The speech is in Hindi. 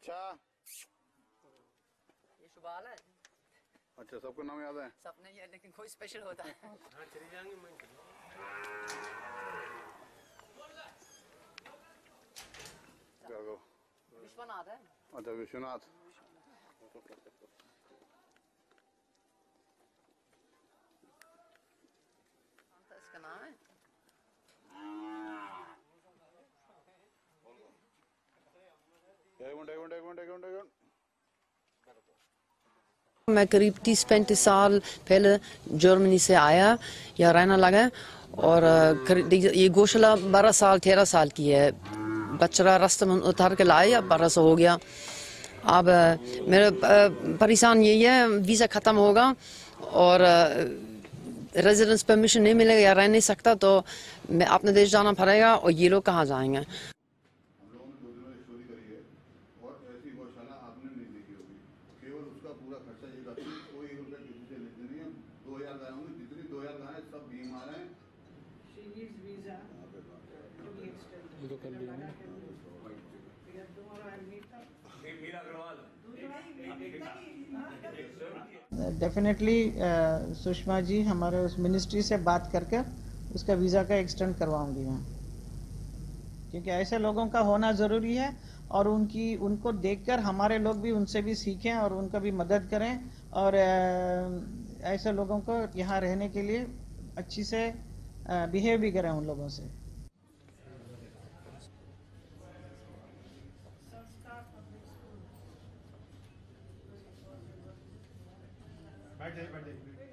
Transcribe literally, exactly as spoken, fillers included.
अच्छा ये शुभाल है। अच्छा सबको नाम याद है? सब नहीं है लेकिन कोई स्पेशल होता है। हाँ चले जाएंगे मैं क्या को? विश्वनाथ है। अच्छा विश्वनाथ। इसका नाम है। एक मिनट एक मिनट एक मिनट एक मिनट एक मिनट। मैं करीब तीस पैंतीस साल पहले जर्मनी से आया, यहाँ रहना लगा और ये गौशाला बारह साल तेरह साल की है। बच्चा रास्ते में उतार के लाया, बारह सौ हो गया। अब मेरा परेशान यही है, वीज़ा ख़त्म होगा और रेजिडेंस परमिशन नहीं मिलेगा या रह नहीं सकता, तो मैं अपने देश जाना पड़ेगा और ये लोग कहाँ जाएंगे। हम लोगों ने दो दिन में स्टोरी करी है और ऐसी गौशाला आपने नहीं देखी होगी। केवल उसका पूरा खर्चा ये करती है, कोई एक रुपया किसी से लेते नहीं है। दो हजार गाय होंगी, जितनी दो हजार गाय सब बीमार हैं। डेफिनेटली सुषमा जी हमारे उस मिनिस्ट्री से बात करके उसका वीज़ा का एक्सटेंड करवाऊंगी मैं, क्योंकि ऐसे लोगों का होना ज़रूरी है और उनकी उनको देखकर हमारे लोग भी उनसे भी सीखें और उनका भी मदद करें और ऐसे लोगों को यहाँ रहने के लिए अच्छी से बिहेव भी करें उन लोगों से। बैठ जाइए बैठ जाइए।